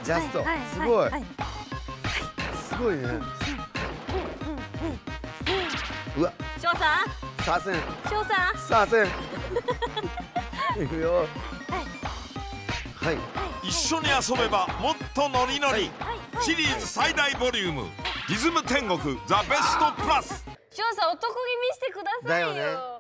ジャスト。すごい。すごいね。うわ。 翔さん。 させん。 翔さん。 させん。いくよ。はい。 一緒に遊べばもっとノリノリ。シリーズ最大ボリュームリズム天国ザ・ベストプラス。 翔さん、お得意見してくださいよ。 だよね。